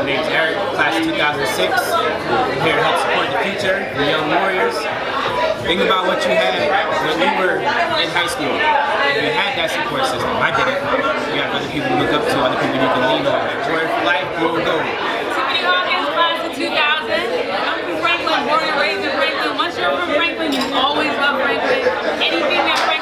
name's Eric, class of 2006. I'm here to help support the future, the young warriors. Think about what you had when you were in high school. You had that support system. I didn't. You have other people to look up to, other people you can lean on. Jordan for life, blue and gold. Tiffany Hawkins, class of 2000. I'm from Franklin, born and raised in Franklin. Once you're from Franklin, you always love Franklin. Anything that